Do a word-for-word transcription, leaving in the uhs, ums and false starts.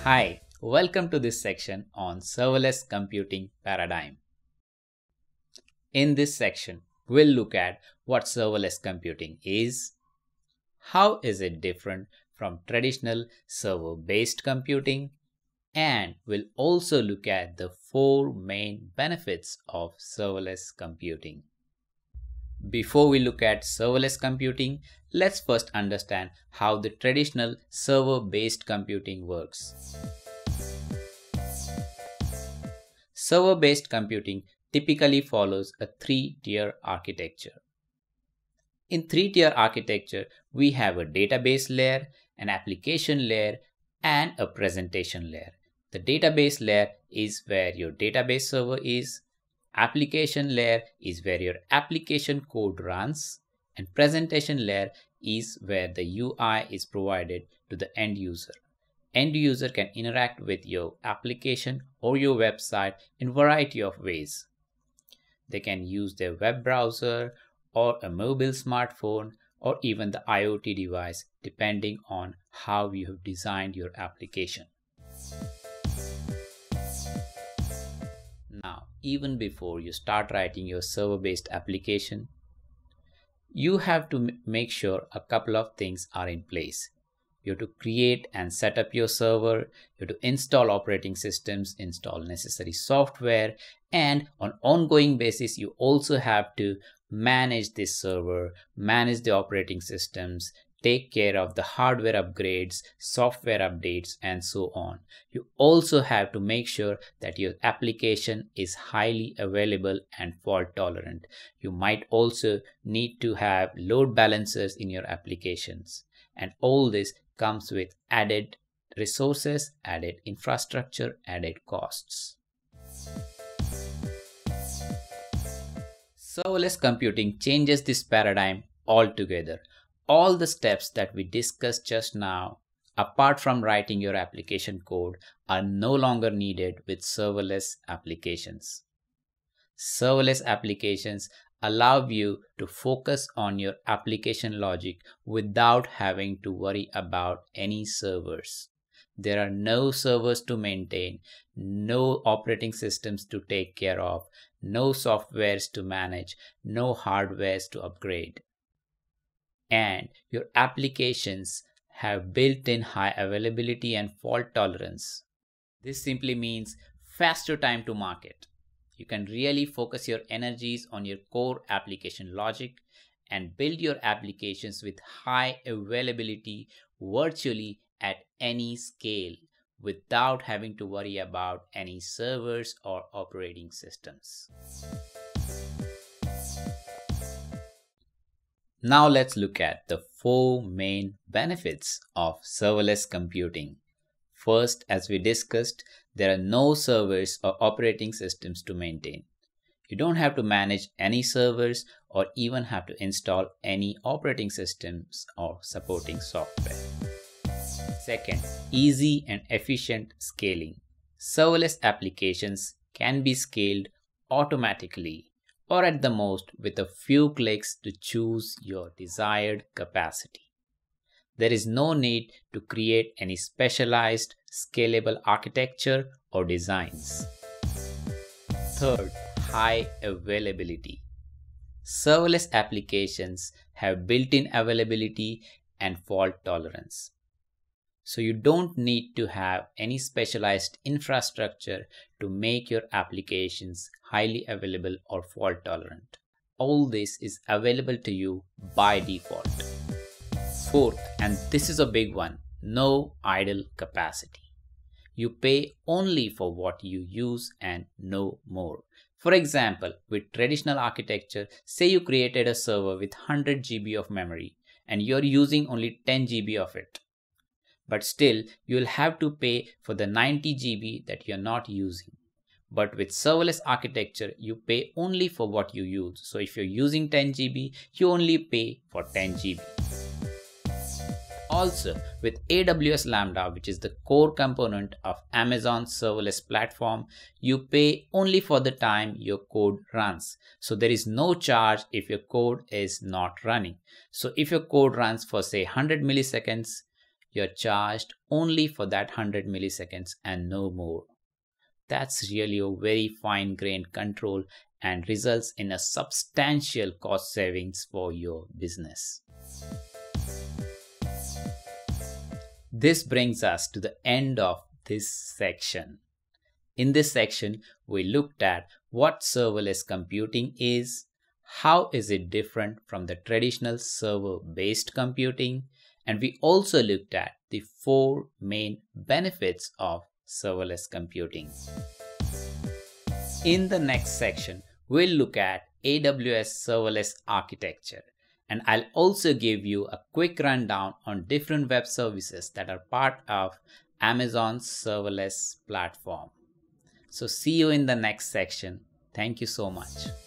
Hi, welcome to this section on serverless computing paradigm. In this section, we'll look at what serverless computing is, how is it different from traditional server-based computing, and we'll also look at the four main benefits of serverless computing. Before we look at serverless computing, let's first understand how the traditional server-based computing works. Server-based computing typically follows a three-tier architecture. In three-tier architecture, we have a database layer, an application layer, and a presentation layer. The database layer is where your database server is. Application layer is where your application code runs, and presentation layer is where the U I is provided to the end user. End user can interact with your application or your website in a variety of ways. They can use their web browser or a mobile smartphone or even the IoT device depending on how you have designed your application. Now, even before you start writing your server-based application, you have to make sure a couple of things are in place. You have to create and set up your server, you have to install operating systems, install necessary software, and on ongoing basis, you also have to manage this server, manage the operating systems, take care of the hardware upgrades, software updates, and so on. You also have to make sure that your application is highly available and fault tolerant. You might also need to have load balancers in your applications. And all this comes with added resources, added infrastructure, added costs. Serverless computing changes this paradigm altogether. All the steps that we discussed just now, apart from writing your application code, are no longer needed with serverless applications. Serverless applications allow you to focus on your application logic without having to worry about any servers. There are no servers to maintain, no operating systems to take care of, no softwares to manage, no hardwares to upgrade. And your applications have built-in high availability and fault tolerance. This simply means faster time to market. You can really focus your energies on your core application logic and build your applications with high availability virtually at any scale without having to worry about any servers or operating systems. Now let's look at the four main benefits of serverless computing. First, as we discussed, there are no servers or operating systems to maintain. You don't have to manage any servers or even have to install any operating systems or supporting software. Second, easy and efficient scaling. Serverless applications can be scaled automatically or at the most with a few clicks to choose your desired capacity. There is no need to create any specialized, scalable architecture or designs. Third, high availability. Serverless applications have built-in availability and fault tolerance. So you don't need to have any specialized infrastructure to make your applications highly available or fault tolerant. All this is available to you by default. Fourth, and this is a big one, no idle capacity. You pay only for what you use and no more. For example, with traditional architecture, say you created a server with one hundred gigabytes of memory and you're using only ten gigabytes of it. But still, you'll have to pay for the ninety gigabytes that you're not using. But with serverless architecture, you pay only for what you use. So if you're using ten gigabytes, you only pay for ten gigabytes. Also, with A W S Lambda, which is the core component of Amazon's serverless platform, you pay only for the time your code runs. So there is no charge if your code is not running. So if your code runs for say one hundred milliseconds, you're charged only for that one hundred milliseconds and no more. That's really a very fine-grained control and results in a substantial cost savings for your business. This brings us to the end of this section. In this section, we looked at what serverless computing is, how is it different from the traditional server-based computing, and we also looked at the four main benefits of serverless computing. In the next section, we'll look at A W S serverless architecture, and I'll also give you a quick rundown on different web services that are part of Amazon's serverless platform. So see you in the next section. Thank you so much.